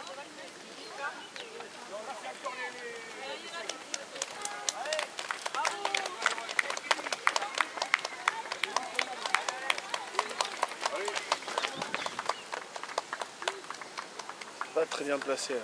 Pas très bien placé là.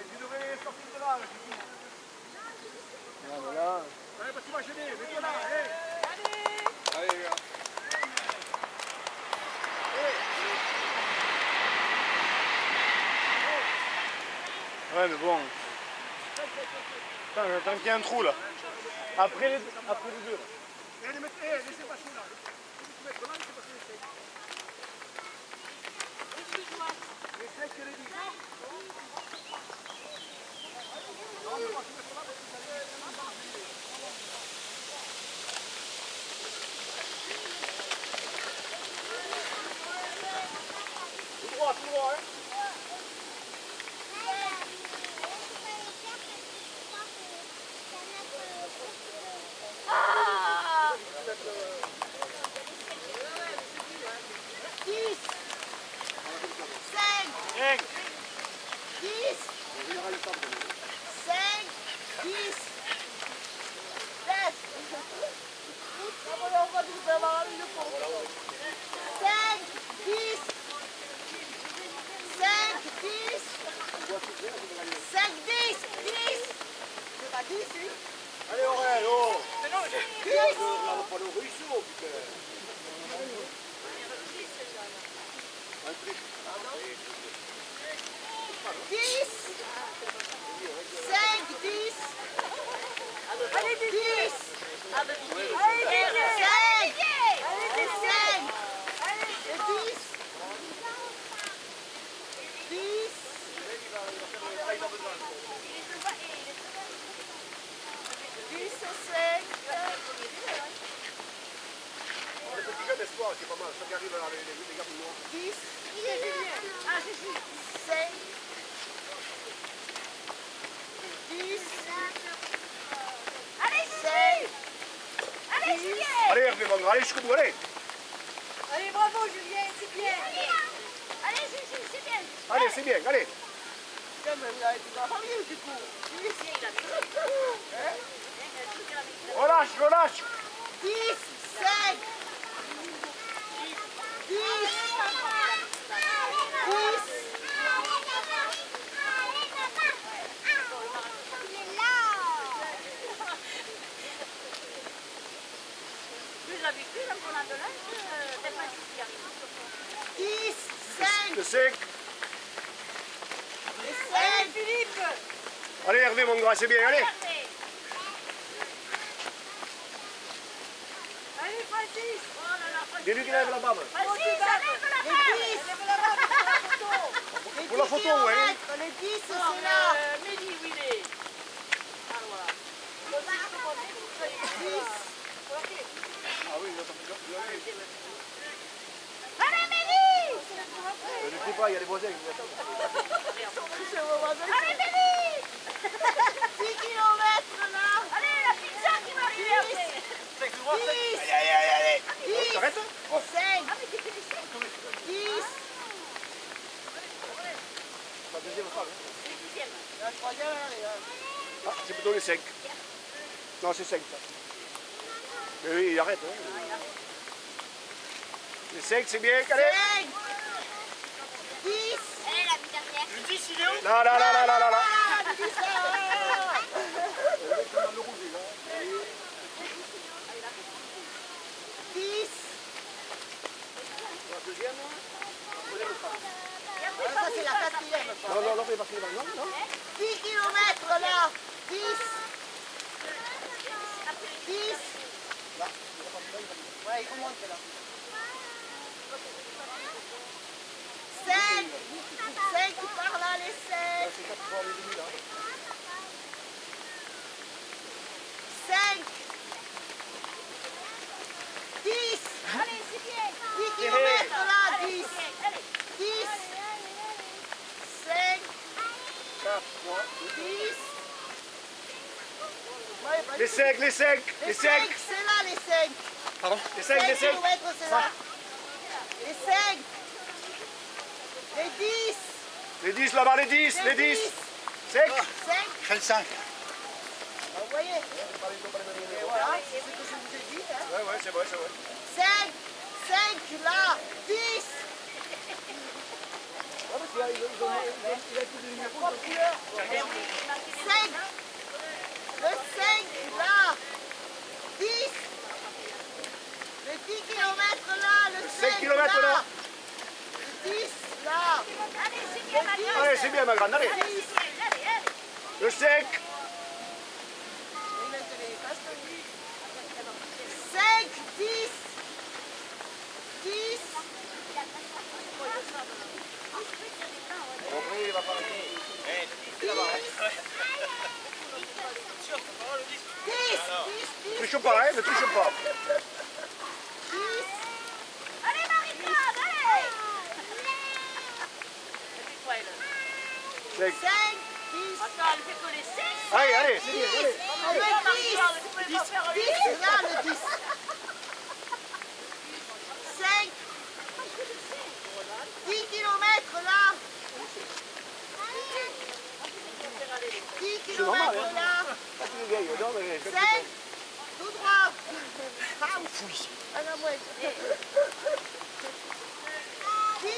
Voilà. Allez, parce que moi je l'ai, mets-toi là, allez. Allez les gars. Ouais mais bon. Tant qu'il y a un trou là. Après les deux. Allez, laissez passer là. Laissez passer les secs. Les secs, je l'ai dit. Non, mais moi je vais mettre là parce que ça allait. Tout droit, hein. Allez Aurèle, oh! Mais non, pas le ruisseau, putain! Un truc. 10, 5, 10. Allez, 10. Allez, 5. Allez, 5. Allez, 10. 10. 10, 5. Les petits jeunes espoirs, c'est pas mal. Ça qui arrive là, les gars noirs. 10. Ah, c'est 5. 10. Allez, 5. Allez, Julien. Allez Hervé, mon gars, allez jusqu'au bout, allez! Allez, bravo, Julien, c'est bien. Allez, c'est bien. Allez, c'est bien, allez! Relâche! 10, 5. 10. 10. Plus d'habitude, en prenant de l'âge, t'es pas ici qui arrive. 10, 5. Le sec! Allez, Philippe. Allez Hervé, mon gars, c'est bien, allez! Allez, Francis. Oh là là, Francis. Dis-lui qu'il lève la barbe! Francis, lève la Les barbe. 10. Pour la photo, ouais! Les 10, c'est Non, là. Mehdi, où il est? Ah, voilà. Ah oui, il a Allez, Mélie. ne sais pas, il y a les voisins. Allez, Mélie. 10 kilomètres là. Allez, la pizza qui va arriver après. 10. Allez! 10. T'arrêtes? 5. 10. La deuxième femme. C'est le dixième. Ah, c'est plutôt les 5. Non, c'est 5 ça. Mais oui, il arrête. Hein. Les 5, c'est bien, allez! 5. 10. Elle est la dernière. Le 10, il est où? Là. Ah, 10 là. 10. La deuxième, Ça, c'est la quatrième. non, mais parce que non. 10 kilomètres là. 10. 10. Ouais, il remonte là. 5. 5 par là, les 5. C'est 4 fois les demi là. 5. 10. Allez, c'est bien. 10 kilomètres là, 10. Allez. 10. 5. 4 fois. 10. Les 5, Les 5, c'est là les 5. Pardon? Les 5 5. kilomètres, c'est là. Les 5. Les 10. Les 10 là-bas, les 10, les 10. Sec. 5. Je fais le 5. Vous voyez. Et voilà, c'est ce que je vous ai dit. Hein. Ouais, c'est vrai, c'est vrai. 5. 5 là. 10. Trois couleurs. 5. Le 5 là. 10. Le 10 km là. Le 5 5 km là. Le 10 là. Allez, c'est bien, ma grande. Allez, c'est bien ma grande, allez. Allez, allez. Le sec. 5, 10, 10, Compris, il va pas arrêter. 10, Triche pas, hein, ne triche pas. 10, Allez, Marie-Claude, allez. Sec. 5, 10, Attends, elle fait que les 6. Allez, allez, c'est bien, allez. Non, Marie-Claude, tu pouvais pas faire 10, 8. là le 10. 5, 10 km là. 10 km là. Ah, tu es vieille, non, mais... 5, tout droit. Ah, fouille. Ah, la moelle. 10,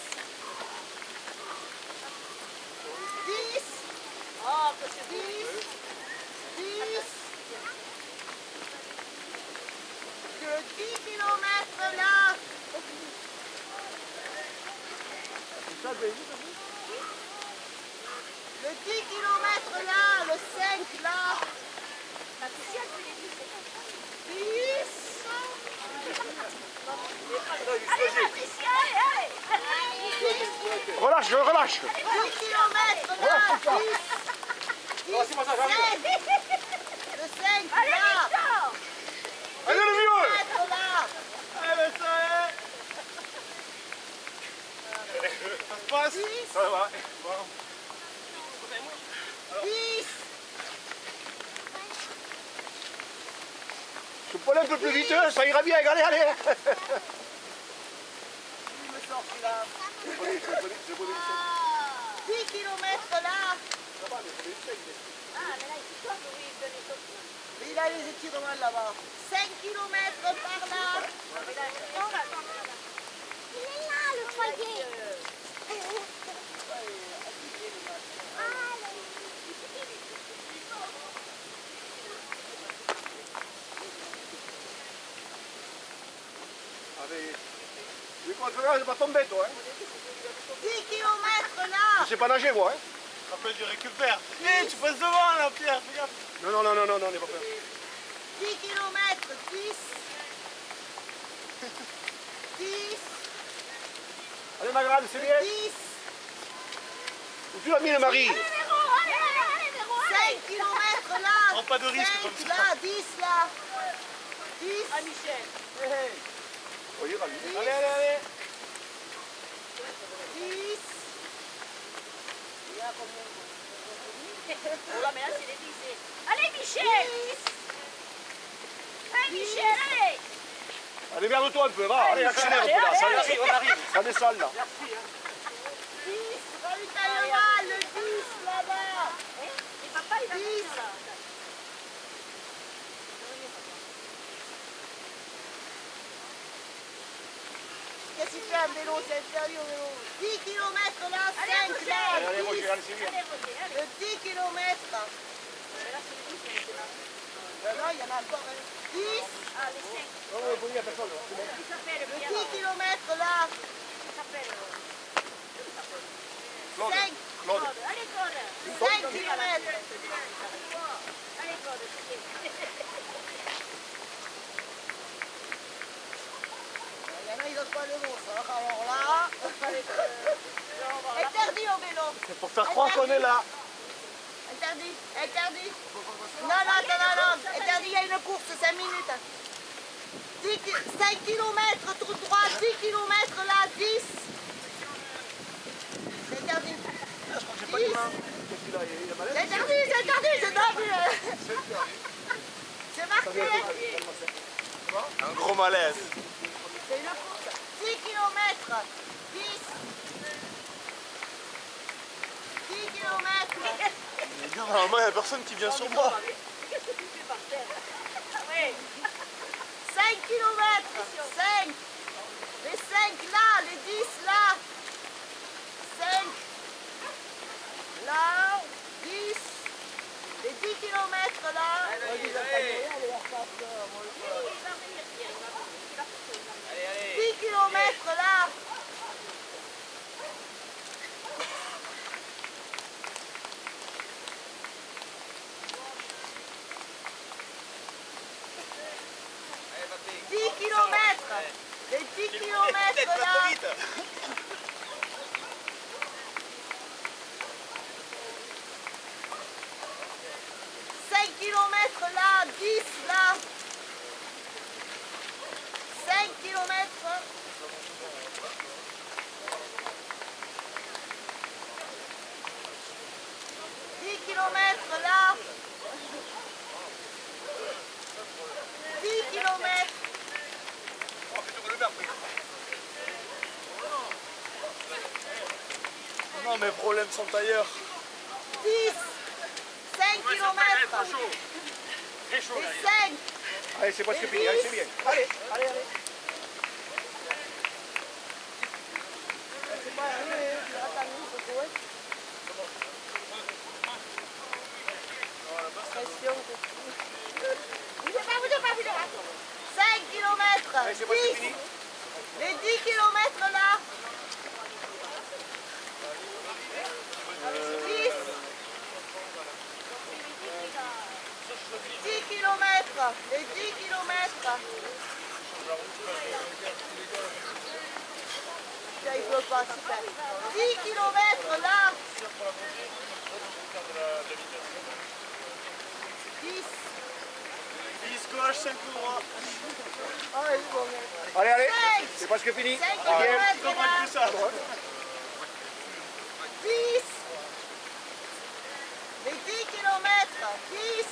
10, Oh, que c'est 10, beau. 10. Le 10 km là. Le 10 km là, le 5 là. Patricia, tu les dis, c'est comme ça. 10. Allez, Patricia, allez, allez. Relâche, relâche. 10 km là. 10. C'est pas ça, j'arrive. Le 5 Allez, là. Victor. Allez, le vieux. 10 km là. Allez, ça y est. Ça se passe. 10. Ça va. 10. Je peux aller un peu plus vite, ça ira bien, allez, allez. Il me sort celui-là. Je connais 10 km là. Ah, mais là, il faut oui, il donne les autres. Il a les étirements là-bas. 5 km par là. Mais là, non, là, attends, là. Il est là le foyer. Allez. Je vais pas tomber, toi. Hein. 10 km là. Je sais pas nager, moi. Hein. Après, je récupère. Eh, tu passes devant là, Pierre. Fais gaffe. Non, on n'est pas prêt. 10 km, 10. 10, Allez, ma grande, c'est bien. 10, Où tu l'as mis, le mari? Allez, Véro, allez, Véro, allez. 5 km là. Prends pas de risque 5 comme ça. là, 10 là. 10, Ah, Michel. Oh, il ira lui. Allez, allez, allez. 10. Oh là, mais là, c'est les 10. Allez, Michel. 10. Allez, Michel, allez. Allez, merde-toi un peu, va. Allez, accélère un peu là. Ça arrive, on arrive. Ça descend là. 10, ravitaillement, le 10 là-bas. Et papa, il va 10. venir là. Qu'est-ce qu'il fait un vélo? C'est interdit au vélo. 10 km là, Allez, 5 Roger. là. Allez, 10. Roger, allez, c'est bien. Allez, Roger, allez. Le 10 km. Mais là, c'est les 10, c'est là. Non, il y en a encore. 10. Ah, les 5. Non, il faut dire à personne. C'est bon. Il s'appelle Le Pierre. 10 km là. Il s'appelle. Claude. 5. Claude. Claude. Allez, Claude. 5 km. Allez, Claude, c'est bien. Il y en a, ils n'osent pas le mot, ça. Alors là. Interdit au vélo. C'est pour faire croire qu'on est là. Interdit. Interdit. Non, attends. Interdit, il y a une course, 5 minutes. 5 km, tout droit, 10 km là, 10. C'est interdit. 10. C'est interdit, c'est interdit. C'est marqué. Un gros malaise. C'est une course. 10 km, 10. km. Mais gars, normalement, il n'y a personne qui vient sur moi. Qu'est-ce que tu fais par terre? Oui. 5 km. 5. Les 5 là, les 10 là. 5. Là. 10. Les 10 km là. Il va venir, Pierre. Il va pousser. 10 km là. Les 10 km là. 5 km là, 10 là. 5 km. 10 km là. 10 km. Non, mes problèmes sont ailleurs. 10. 5 km. Très chaud Les là. 5. Allez, c'est presque fini, allez, c'est bien. Allez, allez, allez. Bougez pas. 5 km. Allez, c'est presque fini. Les 10 km là. 10. 10 km. Les 10 km. Il peut pas, super. 10 km là. 10. 10 gauche, 5 droit. Allez, allez, 5. c'est presque fini. 5 Allez. km Non, pas là. que ça. 10. Les 10 km. 10.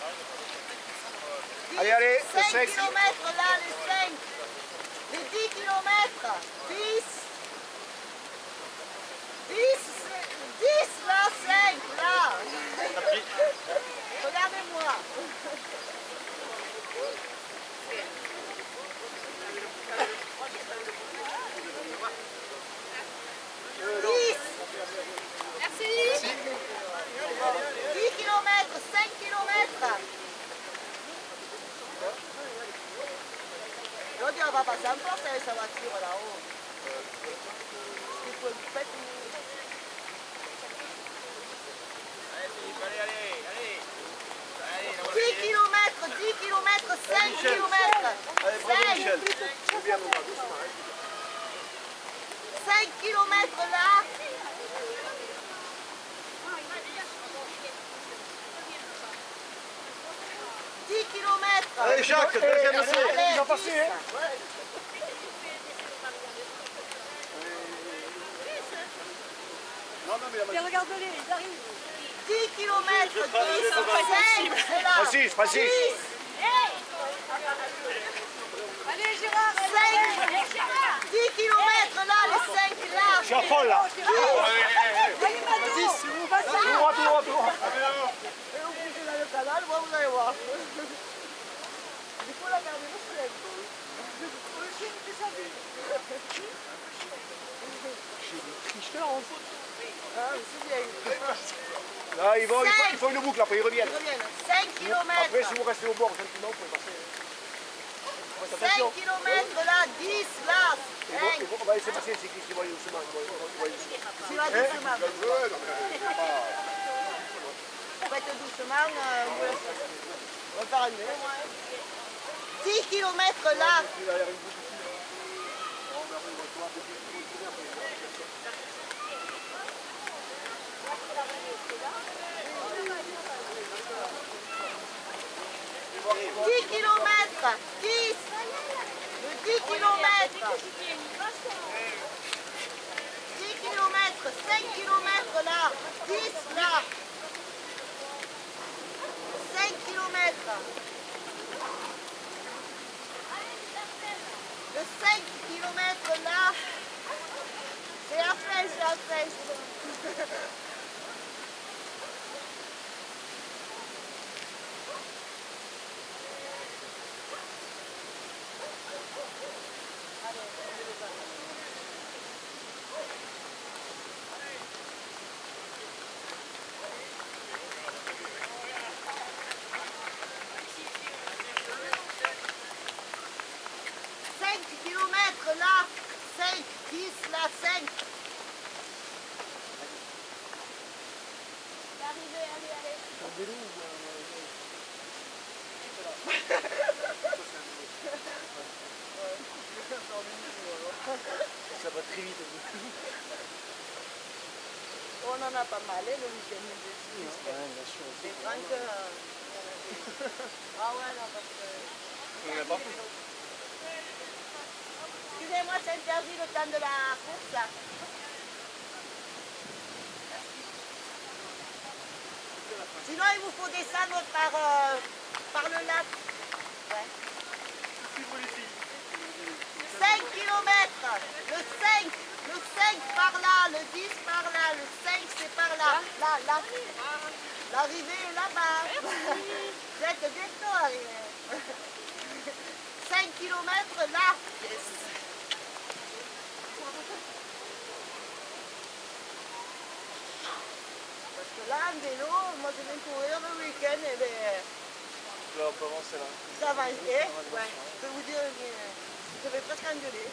Allez, allez, 5 5. km là, les 5. Les 10 km. 10. 10. 10 là, 5 là. Regardez-moi. 10. Merci. 10 km, 5 km. L'autre, on va passer en force avec sa voiture là-haut. Il faut une fête. 10 km, 10 km, 5 km. Allez, bravo Michel. 5 km là. 10 km. Allez Jacques, deuxième essai. Allez, Ils ont passé, hein. Non, mais la machine. Regarde-les, ils arrivent. 10 km, 10, 5, c'est là. Précise, précise. 10, Allez, Gérard. 10 km là, les 5 là. Je suis à fond là. Allez, Tout droit, tout droit, tout droit. et vous poussez dans le canal, moi vous allez voir. Il faut la garder le chien. Le chien fait sa vie. Tricheur en faute. Ah, c'est bien. Là, il faut une boucle, après ils reviennent. Ils reviennent. 5 km. Après, si vous restez au bord, gentiment, vous pouvez passer. Faites 5 attention. km là, 10 là. On va laisser passer les cyclistes, ils vont aller doucement. Tu vas doucement. Faites doucement, vous laissez passer. On va faire un nœud. 10 km là. 10 km. 10. Le 10 km. 10 km. 5 km là. 10 là. 5 km. Le 5 km là. C'est la fraîche, c'est la fraîche. vélo ou un... Ça va très vite. On en a pas mal, le week-end de ski. Ouais, bien sûr. Des Franck, ah ouais, non, parce que... On n'a pas fait. Excusez-moi, c'est interdit le temps de la course, là. Sinon, il vous faut descendre par le lac. Ouais. 5 km. Le 5 par là, le 10 par là, le 5 c'est par là. Là. L'arrivée est là-bas. Vous êtes bientôt arrivé. 5 km là. Yes. Parce que là, en vélo, moi je viens courir le week-end et bien... Là, on peut avancer là. Ça va, ouais. Je peux vous dire, je vais presque engueuler.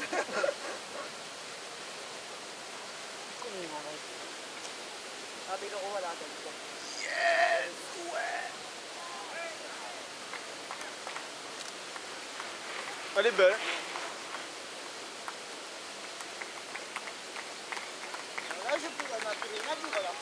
Ah, mais le voilà, comme ça. Yes! Ouais! Elle est belle. Là, je pourrais m'appeler nature, là.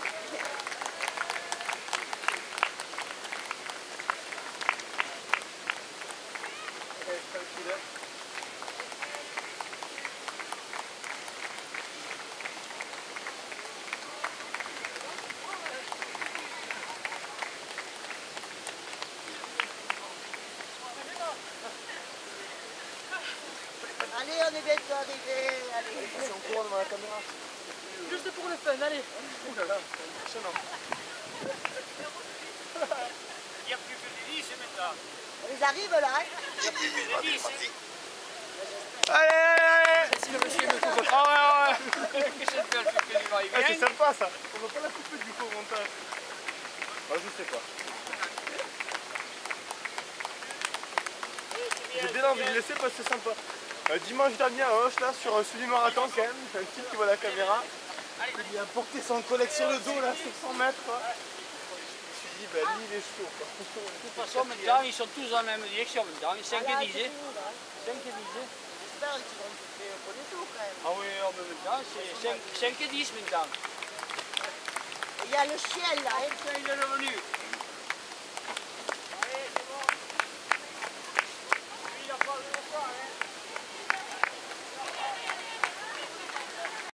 Allez, on est bientôt arrivé. Allez. C'est en courant devant la caméra. Juste pour le fun, allez. Ouh là là, c'est impressionnant. Il n'y a plus que des 10 maintenant. Ils arrivent là. Hein. Il n'y a plus que des 10. Allez! Si le monsieur me coupe. Ah ouais. Qu'est-ce que c'est le fait du va-et-vient. Ah, c'est sympa ça. On va pas la couper du coup au montage. Ah, je sais pas. J'ai bien envie de laisser parce que c'est sympa. Dimanche dernier à Hoche, là, sur un semi-marathon quand même, un type qui voit la caméra, il a porté son collègue sur le dos là, 700 mètres quoi. Je me suis dit, bah lui il est chaud quoi. De toute façon, maintenant, ils sont tous dans la même direction maintenant. 5 Voilà, et 10. c'est tout, là. 5 et 10. J'espère qu'ils vont tout faire pour les tours quand même. Ah oui, en même temps, c'est 5 et 10 maintenant. Il y a le ciel là. Hein. Ça, il est revenu.